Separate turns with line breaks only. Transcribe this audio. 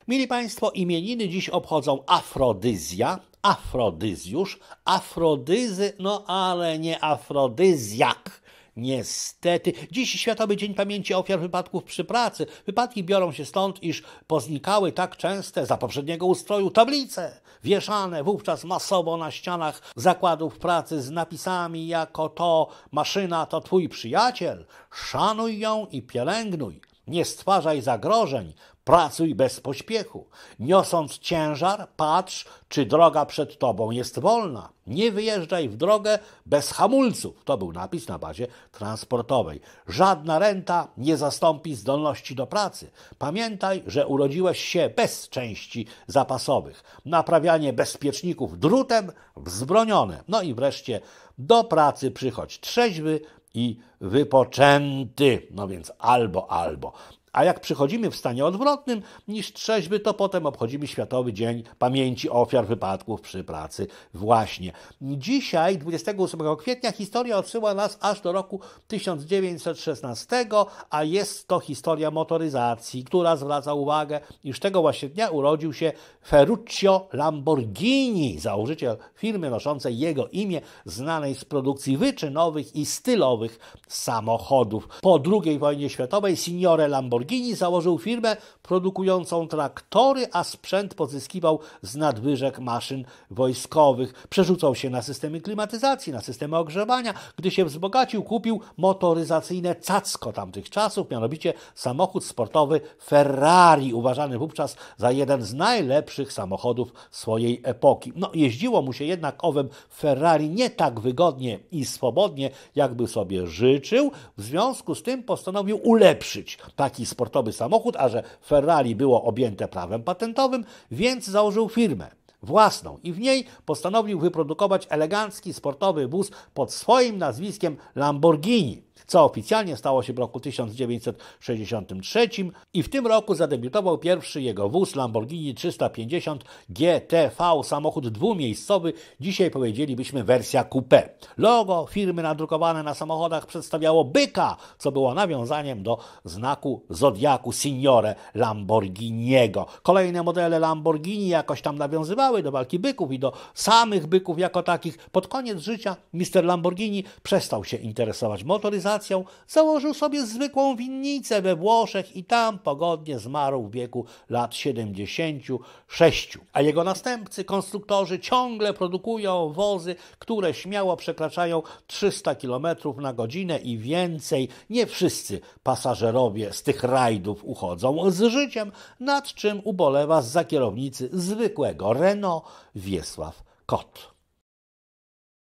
Mili Państwo, imieniny dziś obchodzą Afrodyzja, Afrodyzjusz, Afrodyzy, no ale nie afrodyzjak. Niestety, dziś Światowy Dzień Pamięci Ofiar Wypadków przy pracy. Wypadki biorą się stąd, iż poznikały tak częste za poprzedniego ustroju tablice, wieszane wówczas masowo na ścianach zakładów pracy z napisami jako to maszyna to twój przyjaciel, szanuj ją i pielęgnuj. Nie stwarzaj zagrożeń, pracuj bez pośpiechu. Niosąc ciężar, patrz, czy droga przed tobą jest wolna. Nie wyjeżdżaj w drogę bez hamulców. To był napis na bazie transportowej. Żadna renta nie zastąpi zdolności do pracy. Pamiętaj, że urodziłeś się bez części zapasowych. Naprawianie bezpieczników drutem wzbronione. No i wreszcie do pracy przychodź trzeźwy i wypoczęty. No więc albo. A jak przychodzimy w stanie odwrotnym niż trzeźwy, to potem obchodzimy Światowy Dzień Pamięci Ofiar Wypadków przy pracy. Właśnie. Dzisiaj, 28 kwietnia, historia odsyła nas aż do roku 1916, a jest to historia motoryzacji, która zwraca uwagę, iż tego właśnie dnia urodził się Ferruccio Lamborghini, założyciel firmy noszącej jego imię, znanej z produkcji wyczynowych i stylowych samochodów. Po II wojnie światowej Signore Lamborghini założył firmę produkującą traktory, a sprzęt pozyskiwał z nadwyżek maszyn wojskowych. Przerzucał się na systemy klimatyzacji, na systemy ogrzewania. Gdy się wzbogacił, kupił motoryzacyjne cacko tamtych czasów, mianowicie samochód sportowy Ferrari, uważany wówczas za jeden z najlepszych samochodów swojej epoki. No, jeździło mu się jednak owym Ferrari nie tak wygodnie i swobodnie, jakby sobie życzył. W związku z tym postanowił ulepszyć taki sportowy samochód, a że Ferrari było objęte prawem patentowym, więc założył firmę własną i w niej postanowił wyprodukować elegancki sportowy wóz pod swoim nazwiskiem Lamborghini, co oficjalnie stało się w roku 1963 i w tym roku zadebiutował pierwszy jego wóz Lamborghini 350 GTV, samochód dwumiejscowy, dzisiaj powiedzielibyśmy wersja coupé. Logo firmy nadrukowane na samochodach przedstawiało byka, co było nawiązaniem do znaku zodiaku Signore Lamborghiniego. Kolejne modele Lamborghini jakoś tam nawiązywały do walki byków i do samych byków jako takich. Pod koniec życia Mr. Lamborghini przestał się interesować motoryzacją, założył sobie zwykłą winnicę we Włoszech i tam pogodnie zmarł w wieku lat 76. A jego następcy, konstruktorzy, ciągle produkują wozy, które śmiało przekraczają 300 km na godzinę i więcej. Nie wszyscy pasażerowie z tych rajdów uchodzą z życiem, nad czym ubolewa zza kierownicy zwykłego Renault Wiesław Kot.